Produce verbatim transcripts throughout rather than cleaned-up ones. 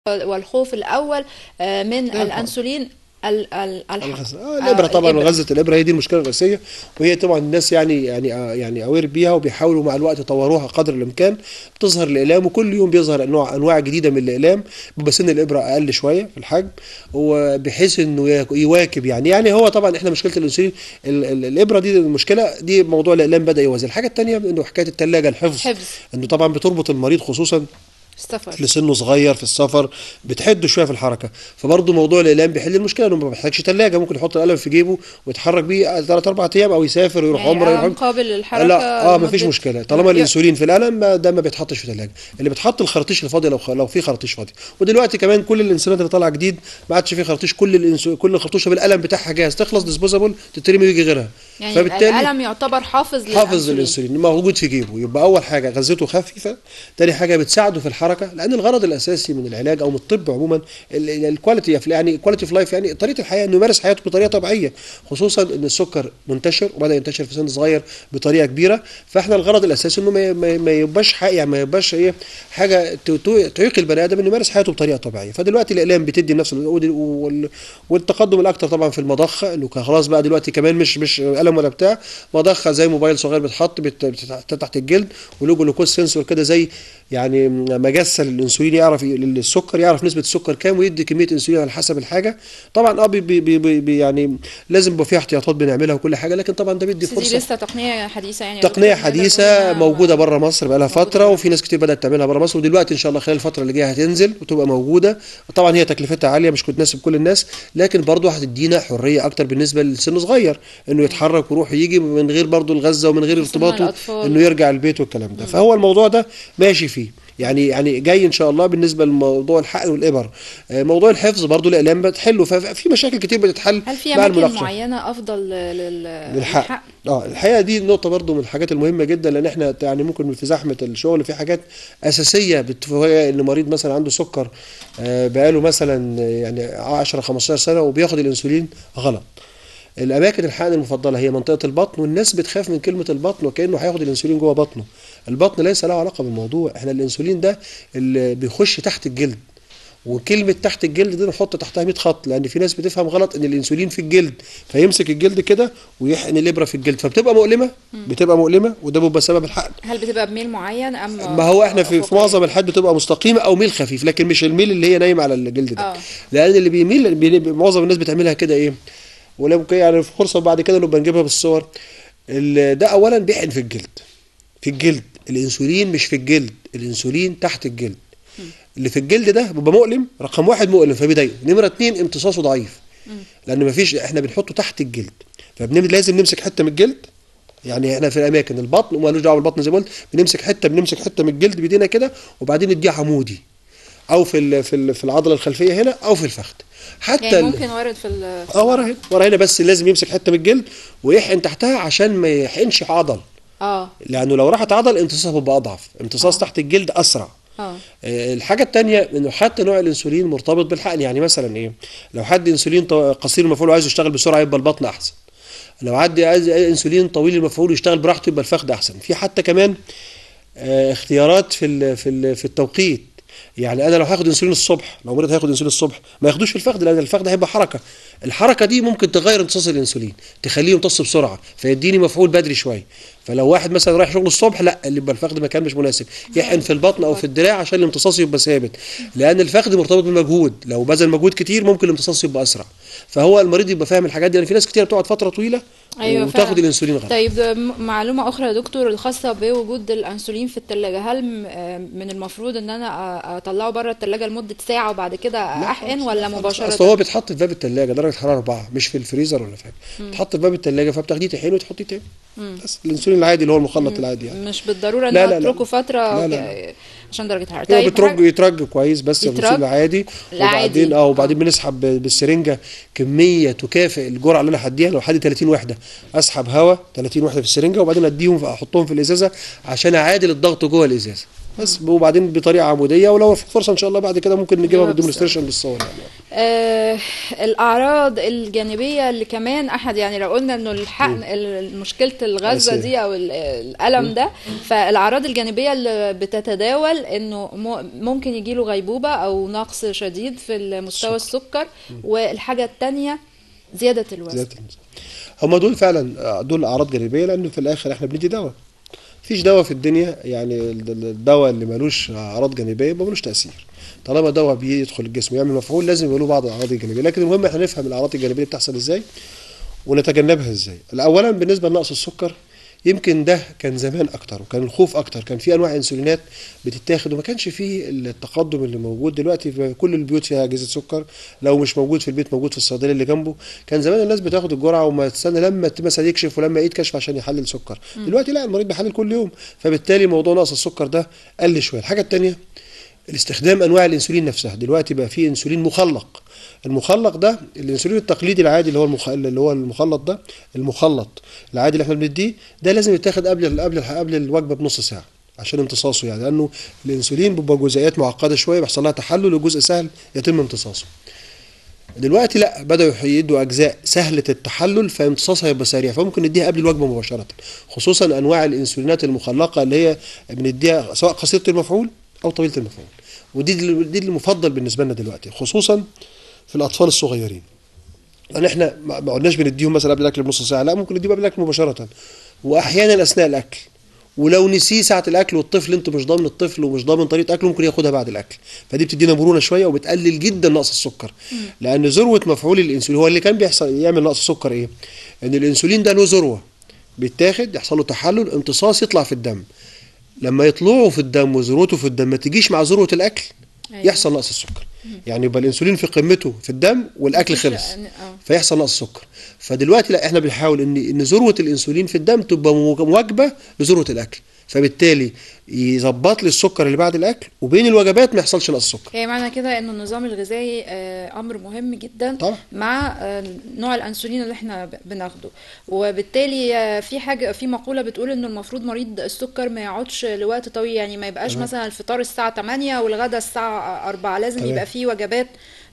والخوف الأول من الأنسولين الحقن. آه الابره طبعا، غزه الابره هي دي المشكله الرئيسيه، وهي طبعا الناس يعني يعني آه يعني اوير بيها، وبيحاولوا مع الوقت يطوروها قدر الامكان. بتظهر الاقلام، وكل يوم بيظهر انواع انواع جديده من الاقلام، بيبقى سن الابره اقل شويه في الحجم، وبحيث انه يواكب يعني يعني هو طبعا احنا مشكله الانسولين الابره دي، المشكله دي موضوع الاقلام بدا يوازي. الحاجه الثانيه انه حكايه الثلاجه الحفظ حفظ. انه طبعا بتربط المريض خصوصا السفر لسنه صغير في السفر، بتحده شويه في الحركه، فبرضه موضوع الاقلام بيحل المشكله، انه ما بيحتاجش ثلاجه، ممكن يحط القلم في جيبه ويتحرك بيه ثلاث اربع ايام، او يسافر ويروح يعني عمره يروح قابل للحركه. لا اه ما فيش مشكله طالما الانسولين في القلم ده ما بيتحطش في ثلاجه. اللي بتحط الخراطيش الفاضيه، لو لو في خراطيش فاضيه. ودلوقتي كمان كل الانسولينات اللي طالعه جديد ما عادش في خراطيش، كل الانسو... كل خرطوشه بالقلم بتاعها جاهز، تخلص ديسبوزابل تترمي ويجي غيرها. يعني فبالتالي القلم يعتبر حافظ حافظ للانسولين موجود في جيبه. يبقى اول حاجه غذته خفيفه، ثاني حاجه بتساعده في الحركه، لان الغرض الاساسي من العلاج او من الطب عموما الكواليتي يعني كواليتي اوف لايف، يعني طريقه الحياه، انه يمارس حياته بطريقه طبيعيه، خصوصا ان السكر منتشر وبدا ينتشر في سن صغير بطريقه كبيره. فاحنا الغرض الاساسي انه ما, ما, ما يبقاش حق يعني ما يبقاش ايه حاجه تعيق البني ادم انه يمارس حياته بطريقه طبيعيه. فدلوقتي الاقلام بتدي نفس والتقدم الاكثر طبعا في المضخه، انه خلاص بقى دلوقتي كمان مش مش قلم ولا بتاع، مضخه زي موبايل صغير بتحط بتحط تحت الجلد، وله جلوكوز سنسور كده زي يعني مجسه للانسولين، يعرف السكر، يعرف نسبه السكر كام، ويدي كميه انسولين على حسب الحاجه. طبعا اه بي بي بي يعني لازم يبقى في احتياطات بنعملها وكل حاجه، لكن طبعا ده بيدي فرصه. دي لسه تقنيه حديثه يعني تقنيه حديثه موجوده بره مصر بقى لها فتره، وفي ناس كتير بدات تعملها بره مصر، ودلوقتي ان شاء الله خلال الفتره اللي جايه هتنزل وتبقى موجوده. طبعا هي تكلفتها عاليه، مش تناسب كل الناس، لكن برضه هتدينا حريه اكتر بالنسبه لسن صغير، انه يتحرك ويروح ويجي من غير برضه الغزه ومن غير ارتباطه، انه يرجع البيت والكلام ده. فهو الموضوع ده ماشي فيه يعني يعني جاي ان شاء الله. بالنسبه لموضوع الحقن والابر، موضوع الحفظ برضو الاقلام بتحله، ففي مشاكل كتير بتتحل. هل في اماكن معينه افضل للحقن؟ اه الحقيقه دي نقطه برضو من الحاجات المهمه جدا، لان احنا يعني ممكن في زحمه الشغل في حاجات اساسيه بتفوقها، ان مريض مثلا عنده سكر بقاله مثلا يعني عشرة خمستاشر سنه وبياخد الانسولين غلط. الاماكن الحقن المفضله هي منطقه البطن، والناس بتخاف من كلمه البطن وكانه هياخد الانسولين جوه بطنه. البطن ليس له علاقه بالموضوع، احنا الانسولين ده اللي بيخش تحت الجلد، وكلمه تحت الجلد دي نحط تحتها مية خط، لان في ناس بتفهم غلط ان الانسولين في الجلد، فيمسك الجلد كده ويحقن الابره في الجلد، فبتبقى مؤلمه بتبقى مؤلمه وده بيبقى سبب الحقن. هل بتبقى بميل معين ام ما هو احنا في, في معظم الحالات بتبقى مستقيمه او ميل خفيف، لكن مش الميل اللي هي نايمه على الجلد ده. أوه. لان اللي بيميل بي معظم الناس بتعملها كده ايه، ولو يعني في فرصه بعد كده نبقى نجيبها بالصور. ده اولا بيحقن في الجلد، في الجلد. الانسولين مش في الجلد، الانسولين تحت الجلد. م. اللي في الجلد ده بيبقى مؤلم، رقم واحد مؤلم فبيضايقه، نمره اتنين امتصاصه ضعيف، م. لان مفيش، احنا بنحطه تحت الجلد، فلازم نمسك حته من الجلد. يعني احنا في الاماكن البطن ومالوش دعوه بالبطن زي ما قلت، بنمسك حته بنمسك حته من الجلد بايدينا كده، وبعدين نديها عمودي او في في في العضله الخلفيه هنا او في الفخذ. حتى يعني ممكن ورد في اه ورا هنا ورا هنا، بس لازم يمسك حته من الجلد ويحقن تحتها عشان ما يحقنش عضل. اه لانه لو راحت عضل امتصاصها بيبقى اضعف، امتصاص أوه. تحت الجلد اسرع. اه الحاجه الثانيه انه حتى نوع الانسولين مرتبط بالحقن. يعني مثلا ايه، لو حد انسولين قصير المفعول وعايز يشتغل بسرعه يبقى البطن احسن، لو حد عايز انسولين طويل المفعول يشتغل براحته يبقى الفخذ احسن. في حتى كمان اه اختيارات في ال في ال في التوقيت. يعني انا لو هاخد انسولين الصبح، لو مريض هياخد انسولين الصبح ما ياخدوش في الفخذ، لان الفخذ هيبقى حركه، الحركه دي ممكن تغير امتصاص الانسولين، تخليه يمتص بسرعه فيديني مفعول بدري شويه. فلو واحد مثلا رايح شغل الصبح، لا اللي يبقى الفخذ مكان مش مناسب، يحقن في البطن او في الدراع عشان الامتصاص يبقى ثابت، لان الفخذ مرتبط بالمجهود، لو بذل مجهود كتير ممكن الامتصاص يبقى اسرع. فهو المريض يبقى فاهم الحاجات دي، لان يعني في ناس كتير بتقعد فتره طويله أيوة وتاخد الانسولين غلط. طيب معلومه اخرى يا دكتور الخاصه بوجود الانسولين في الثلاجه، هل من المفروض ان انا اطلعه بره الثلاجه لمده ساعه وبعد كده احقن ولا مباشره؟ اصل هو بيتحط في باب الثلاجه درجه حراره أربعة، مش في الفريزر ولا في حاجه، بيتحط في باب الثلاجه، فبتاخديه تحقنه وتحطيه تاني. بس الانسولين العادي اللي هو المخلط العادي يعني، مش بالضروره ان اتركه فتره لا لا. عشان درجه الحراره. طيب بيترج يترج كويس بس الانسولين العادي، وبعدين اه وبعدين بنسحب بالسرنجه كميه تكافئ الجرعه اللي انا هديها. لو حد ثلاثين وحده اسحب هواء ثلاثين وحده في السرنجه، وبعدين اديهم احطهم في الازازه عشان اعادل الضغط جوه الازازه بس، وبعدين بطريقه عموديه. ولو في فرصه ان شاء الله بعد كده ممكن نجيبها بالديمونستريشن بالصور يعني. آه الاعراض الجانبيه اللي كمان احد، يعني لو قلنا انه الحقن مشكله الغزه دي او الالم ده، فالاعراض الجانبيه اللي بتتداول انه ممكن يجيله غيبوبه او نقص شديد في مستوى السكر، والحاجه الثانيه زياده الوزن. زيادة. هم دول فعلا دول اعراض جانبيه، لانه في الاخر احنا بندي دواء. مفيش دواء في الدنيا، يعني الدواء اللي ملوش اعراض جانبيه ما ملوش تاثير. طالما دواء بيدخل الجسم ويعمل مفعول لازم يبقى له بعض الاعراض الجانبيه، لكن المهم احنا نفهم الاعراض الجانبيه بتحصل ازاي ونتجنبها ازاي. اولا بالنسبه لنقص السكر، يمكن ده كان زمان اكتر وكان الخوف اكتر، كان في انواع انسولينات بتتاخد وما كانش فيه التقدم اللي موجود دلوقتي. في كل البيوت فيها اجهزه سكر، لو مش موجود في البيت موجود في الصيدليه اللي جنبه. كان زمان الناس بتاخد الجرعه وما تستنى لما مثلا يكشف ولما يعيد كشف عشان يحلل سكر. م. دلوقتي لا، المريض بيحلل كل يوم، فبالتالي موضوع نقص السكر ده قل شويه. الحاجه الثانيه الاستخدام انواع الانسولين نفسها. دلوقتي بقى في انسولين مخلق. المخلق ده الانسولين التقليدي العادي اللي هو المخ... اللي هو المخلط ده، المخلط العادي اللي احنا بنديه ده لازم يتاخد قبل قبل قبل الوجبه بنص ساعه عشان امتصاصه، يعني لانه الانسولين بيبقى جزيئات معقده شويه بيحصل لها تحلل وجزء سهل يتم امتصاصه. دلوقتي لا، بداوا يدوا اجزاء سهله التحلل فامتصاصها يبقى سريع، فممكن نديها قبل الوجبه مباشره، خصوصا انواع الانسولينات المخلقه اللي هي بنديها سواء قصيره المفعول او طويله المفعول. ودي دي المفضل بالنسبه لنا دلوقتي، خصوصا في الاطفال الصغيرين. ان احنا ما قلناش بنديهم مثلا قبل الاكل بنص ساعه، لا ممكن نديهم قبل الاكل مباشره، واحيانا اثناء الاكل. ولو نسيه ساعه الاكل والطفل انت مش ضامن الطفل ومش ضامن طريقه اكله، ممكن ياخدها بعد الاكل، فدي بتدينا مرونه شويه وبتقلل جدا نقص السكر. لان ذروه مفعول الانسولين هو اللي كان بيحصل يعمل نقص السكر ايه؟ ان الانسولين ده له ذروه بيتاخد يحصل له تحلل امتصاص يطلع في الدم. لما يطلعوا في الدم وذروته في الدم ما تجيش مع ذروه الاكل، أيوة. يحصل نقص السكر. يعني يبقى الانسولين في قمته في الدم والاكل خلص فيحصل نقص السكر. فدلوقتي لا، احنا بنحاول ان ان ذروه الانسولين في الدم تبقى مواكبه لذروه الاكل، فبالتالي يظبط لي السكر اللي بعد الاكل وبين الوجبات ما يحصلش نقص السكر. يعني معنى كده انه النظام الغذائي امر مهم جدا طبعا. مع نوع الانسولين اللي احنا بناخده. وبالتالي في حاجه في مقوله بتقول انه المفروض مريض السكر ما يقعدش لوقت طويل، يعني ما يبقاش تمام. مثلا الفطار الساعه ثمانية والغداء الساعه أربعة، لازم تمام. يبقى في وجبات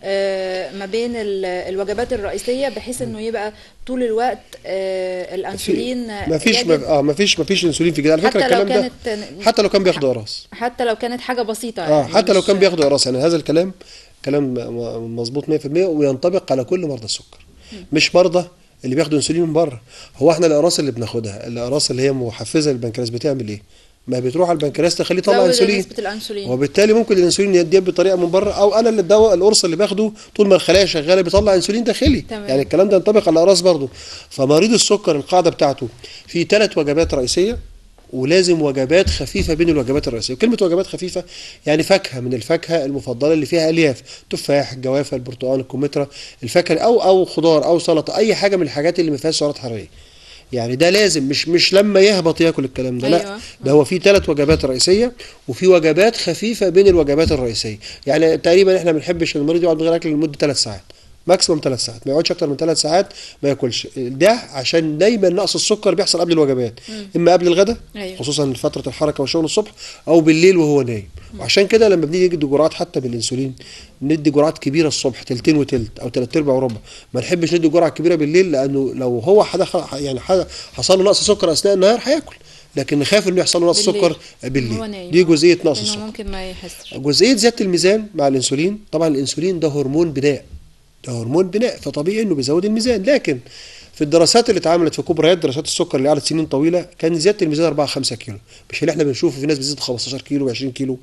ما بين الوجبات الرئيسيه بحيث انه يبقى طول الوقت الانسولين ما فيش اه ما فيش ما فيش انسولين في كده على فكره. الكلام ده حتى لو كان بياخد اقراص، حتى لو كانت حاجه بسيطه اه يعني حتى لو كان بياخد اقراص، يعني هذا الكلام كلام مظبوط مية في المية وينطبق على كل مرضى السكر، مش مرضى اللي بياخدوا انسولين من بره. هو احنا الاقراص اللي بناخدها، الاقراص اللي هي محفزه للبنكرياس بتعمل ايه؟ ما بتروح على البنكرياس تخليه يطلع انسولين، وبالتالي ممكن الانسولين يديه بطريقه من بره، او انا اللي الدواء القرص اللي باخده طول ما الخلايا شغاله بيطلع انسولين داخلي. تمام. يعني الكلام ده ينطبق على الاقراص برضه. فمريض السكر القاعده بتاعته في ثلاث وجبات رئيسيه، ولازم وجبات خفيفه بين الوجبات الرئيسيه. وكلمه وجبات خفيفه يعني فاكهه من الفاكهه المفضله اللي فيها الياف، تفاح، الجوافه، البرتقال، الكمثرى، الفاكهه، او او خضار او سلطه، اي حاجه من الحاجات اللي ما فيهاش سعرات حراريه. يعني ده لازم، مش مش لما يهبط ياكل الكلام ده. أيوة. لا، ده هو في ثلاث وجبات رئيسيه وفي وجبات خفيفه بين الوجبات الرئيسيه. يعني تقريبا احنا ما بنحبش المريض يقعد من غير اكل لمده ثلاث ساعات، ماكسيموم ثلاث ساعات، ما يقعدش اكتر من ثلاث ساعات ما ياكلش. ده عشان دايما نقص السكر بيحصل قبل الوجبات، مم. اما قبل الغداء. أيوة. خصوصا فتره الحركه والشغل الصبح، او بالليل وهو نايم. مم. وعشان كده لما بنيجي ندي جرعات حتى بالانسولين ندي جرعات كبيره الصبح، تلتين وتلت او ثلاث ارباع وربع. ما نحبش ندي جرعه كبيره بالليل، لانه لو هو حدا يعني حدا حصل له نقص سكر اثناء النهار هياكل، لكن نخاف انه يحصل له نقص سكر بالليل. دي جزئيه نقص السكر. ممكن ما يحسش. جزئيه زياده الميزان مع الانسولين، طبعا الانسولين ده هرمون بناء، ده هرمون بناء، فطبيعي انه بيزود الميزان. لكن في الدراسات اللي اتعملت في كبريات دراسات السكر اللي قعدت سنين طويله، كان زياده الميزان أربعة خمسة كيلو، مش اللي احنا بنشوفه في ناس بتزيد خمستاشر كيلو وعشرين كيلو.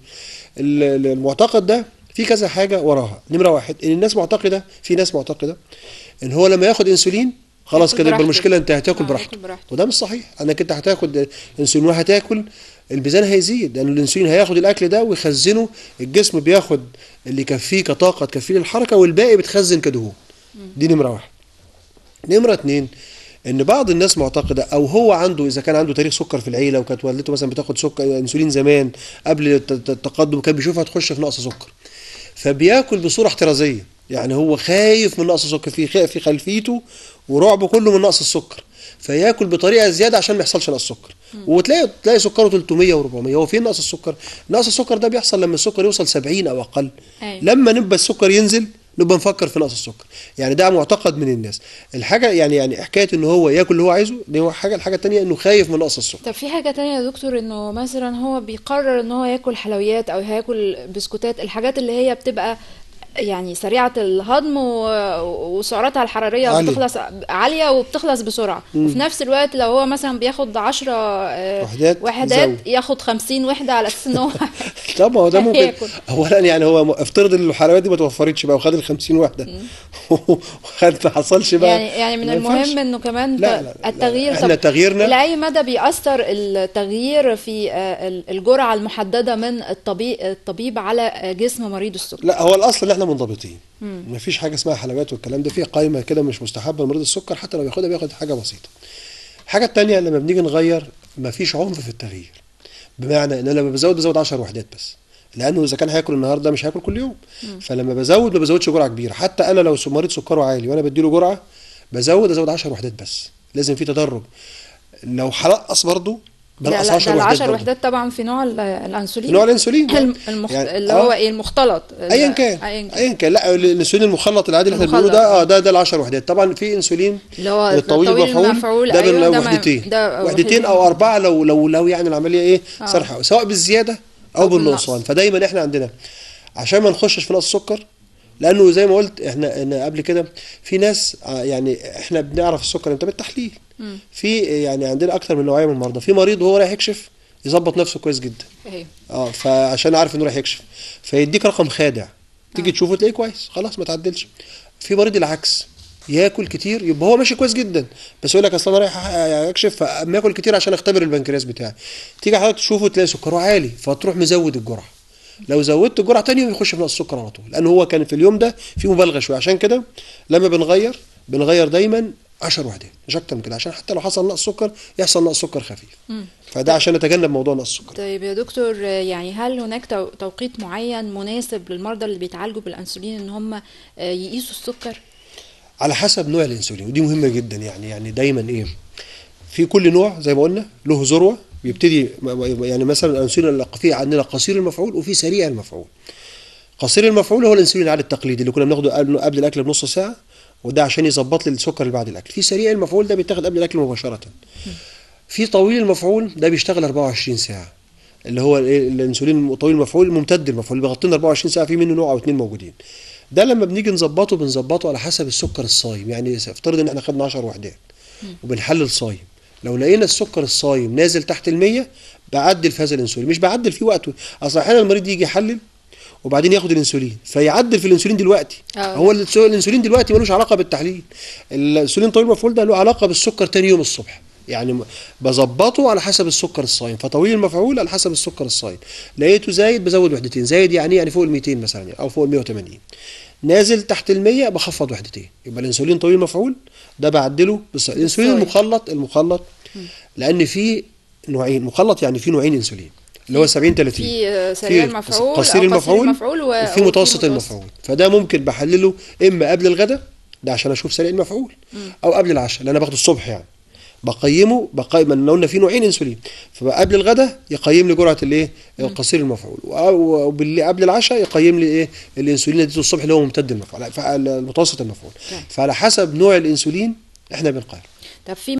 المعتقد ده في كذا حاجه وراها. نمره واحد، ان الناس معتقده، في ناس معتقده ان هو لما ياخد انسولين خلاص كده يبقى المشكله انت هتاكل براحتك، وده مش صحيح. انك انت هتاخد انسولين وهتاكل الميزان هيزيد، لان الانسولين هياخد الاكل ده ويخزنه، الجسم بياخد اللي يكفيه كطاقه تكفيه للحركه والباقي بتخزن كدهون. دي نمره واحد. نمره اتنين، ان بعض الناس معتقده او هو عنده، اذا كان عنده تاريخ سكر في العيله وكانت والدته مثلا بتاخد سكر انسولين زمان قبل التقدم، كان بيشوفها تخش في نقص سكر، فبياكل بصوره احترازيه. يعني هو خايف من نقص السكر، في في خلفيته ورعبه كله من نقص السكر، فياكل بطريقه زياده عشان ما يحصلش نقص سكر. وتلاقي تلاقي سكره ثلاثمية وأربعمية. هو فين نقص السكر؟ نقص السكر ده بيحصل لما السكر يوصل سبعين او اقل. أيوة. لما نبقى السكر ينزل نبقى نفكر في نقص السكر. يعني ده معتقد من الناس. الحاجه يعني يعني حكايه ان هو ياكل اللي هو عايزه دي هو حاجه. الحاجه الثانيه انه خايف من نقص السكر. طب في حاجه ثانيه يا دكتور، انه مثلا هو بيقرر ان هو ياكل حلويات او هياكل بسكوتات، الحاجات اللي هي بتبقى يعني سريعة الهضم وسعراتها الحرارية عالية. بتخلص عالية وبتخلص بسرعة. مم. وفي نفس الوقت لو هو مثلا بياخد عشرة وحدات, وحدات ياخد خمسين وحدة على اساس ان هو طب ما هو ده ممكن اولا يعني هو افترض ان الحلويات دي ما توفرتش بقى وخد ال خمسين وحدة وخد ما حصلش بقى يعني يعني من المهم انه كمان لا لا لا التغيير. لا احنا تغييرنا لأي مدى بيأثر التغيير في الجرعة المحددة من الطبيب الطبيب على جسم مريض السكر؟ لا هو الاصل ان احنا منضبطين. ما فيش حاجه اسمها حلويات والكلام ده، فيه قائمه كده مش مستحبه لمريض السكر، حتى لو بياخدها بياخد حاجه بسيطه. الحاجه الثانيه لما بنيجي نغير ما فيش عنف في التغيير، بمعنى ان انا لما بزود بزود عشر وحدات بس، لانه اذا كان هياكل النهارده مش هياكل كل يوم. مم. فلما بزود ما بزودش جرعه كبيره. حتى انا لو مريض سكره عالي وانا بديله جرعه بزود ازود عشر وحدات بس، لازم في تدرج. لو هنقص برضه بنقص عشر وحدات. عشر وحدات طبعا في نوع الانسولين. في نوع الانسولين المخ... يعني اللي هو ايه المختلط ايا كان ايا كان. لا الانسولين المخلط العادي اللي احنا بنقوله ده اه ده ده ال عشر وحدات. طبعا في انسولين اللي هو الطويل المفعول ده أيوة ده وحدتين وحدتين او اربعه لو لو لو يعني العمليه ايه آه. سرحه، سواء بالزياده او, أو بالنقصان. فدايما احنا عندنا عشان ما نخشش في نقص السكر، لانه زي ما قلت احنا قبل كده في ناس يعني احنا بنعرف السكر امتى بالتحليل. م. في يعني عندنا اكتر من نوعيه من المرضى. في مريض وهو رايح يكشف يظبط نفسه كويس جدا ايوه اه فعشان عارف انه رايح يكشف فيديك رقم خادع، تيجي آه. تشوفه تلاقيه كويس خلاص ما تعدلش. في مريض العكس ياكل كتير يبقى هو ماشي كويس جدا، بس يقول لك اصل انا رايح اكشف فما اكل كتير عشان اختبر البنكرياس بتاعي. تيجي حضرتك تشوفه تلاقي سكره عالي فتروح مزود الجرعه. لو زودت الجرعه تاني يخش في نقص السكر على طول، لانه هو كان في اليوم ده في مبالغه شويه. عشان كده لما بنغير بنغير دايما عشر وحدات مش اكتر من كده، عشان حتى لو حصل نقص سكر يحصل نقص سكر خفيف. مم. فده عشان نتجنب موضوع نقص السكر. طيب يا دكتور، يعني هل هناك توقيت معين مناسب للمرضى اللي بيتعالجوا بالانسولين ان هم يقيسوا السكر؟ على حسب نوع الانسولين، ودي مهمه جدا. يعني يعني دايما ايه في كل نوع زي ما قلنا له ذروه بيبتدي. يعني مثلا الانسولين اللي في عندنا قصير المفعول وفي سريع المفعول. قصير المفعول هو الانسولين العادي التقليدي اللي كنا بناخده قبل الاكل بنص ساعه، وده عشان يظبط لي السكر اللي بعد الاكل. في سريع المفعول ده بيتاخد قبل الاكل مباشره. في طويل المفعول ده بيشتغل اربعة وعشرين ساعه، اللي هو الانسولين طويل المفعول ممتد المفعول بيغطي لنا اربعة وعشرين ساعه، في منه نوع او اثنين موجودين. ده لما بنيجي نظبطه بنظبطه على حسب السكر الصايم. يعني افترض ان احنا خدنا عشر وحدات وبنحلل صايم، لو لقينا السكر الصايم نازل تحت المية بعدل في هذا الانسولين. مش بعدل فيه وقته، اصل احيانا المريض يجي يحلل وبعدين ياخد الانسولين فيعدل في الانسولين دلوقتي. أوه. هو الانسولين دلوقتي ملوش علاقه بالتحليل. الانسولين طويل المفعول ده له علاقه بالسكر تاني يوم الصبح، يعني بظبطه على حسب السكر الصايم. فطويل المفعول على حسب السكر الصايم، لقيته زايد بزود وحدتين، زايد يعني يعني فوق ال مئتين مثلا يعني او فوق ال مئة وثمانين، نازل تحت ال مية بخفض وحدتين. يبقى الانسولين طويل المفعول ده بعدله. بس الانسولين المخلط المخلط لان في نوعين مخلط، يعني في نوعين انسولين اللي هو سبعين ثلاثين، في سريع المفعول قصير المفعول وفي متوسط المفعول. فده ممكن بحلله اما قبل الغداء ده عشان اشوف سريع المفعول، او قبل العشاء اللي انا باخده الصبح. يعني بقيمه بقيم ان قلنا في نوعين انسولين، فقبل الغداء يقيم لي جرعه الايه القصير المفعول، وقبل العشاء يقيم لي ايه الانسولين اللي اديته الصبح اللي هو ممتد المفعول المتوسط المفعول. فعلى حسب نوع الانسولين احنا بنقيم. طب في